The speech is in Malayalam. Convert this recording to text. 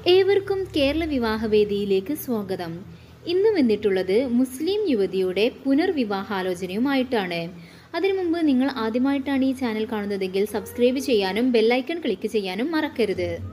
ഏവർക്കും കേരള വിവാഹവേദിയിലേക്ക് സ്വാഗതം. ഇന്ന് വന്നിട്ടുള്ളത് മുസ്ലിം യുവതിയുടെ പുനർവിവാഹാലോചനയുമായിട്ടാണ്. അതിനു മുമ്പ് നിങ്ങൾ ആദ്യമായിട്ടാണ് ഈ ചാനൽ കാണുന്നതെങ്കിൽ സബ്സ്ക്രൈബ് ചെയ്യാനും ബെല്ലൈക്കൺ ക്ലിക്ക് ചെയ്യാനും മറക്കരുത്.